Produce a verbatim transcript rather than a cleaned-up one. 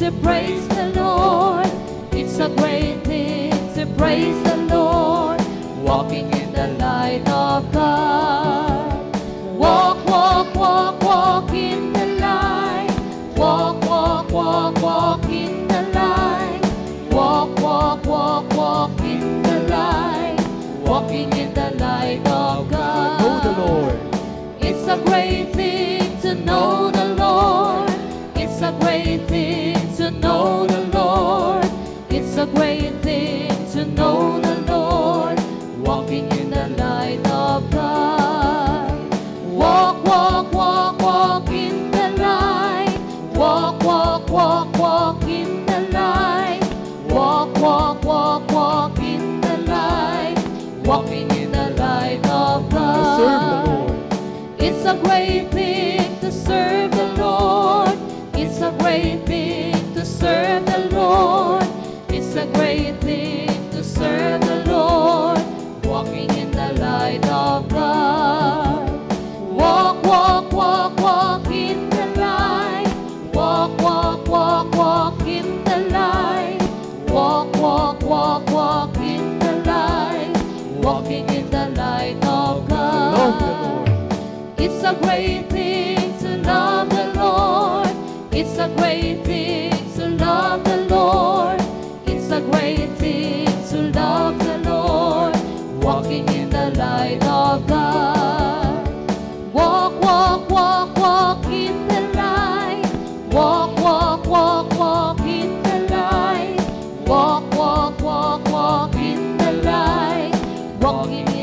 to praise the Lord. It's a great thing to praise the Lord. Walking in the light of God. Walk, walk, walk, walk in the light. Walk, walk, walk, walk in the light. Walk, walk, walk, walk in the light. Walking in the light of God. Know the Lord. It's a great thing to know the Lord. It's a great thing to know the Lord. It's a great thing to know the Lord. Walking in the light of God. Walk, walk, walk, walk in the light. Walk, walk, walk, walk in the light. Walk, walk, walk, walk in the light. Walking in the light of God. Serve the Lord. It's a great thing to serve the Lord. It's a great thing to serve the Lord. It's a great thing to serve the Lord. Walking in the light of God. Walk, walk, walk, walk in the light. Walk, walk, walk, walk in the light. Walk, walk, walk, walk in the light. Walking in the light of God. Love the Lord. It's a great thing to love the Lord. It's a great thing to love the Lord. It's a great thing to love the Lord. Walking in the light of God. Walk, walk, walk, walk in the light. Walk, walk, walk, walk in the light. Walk, walk, walk, walk in the light. Walking in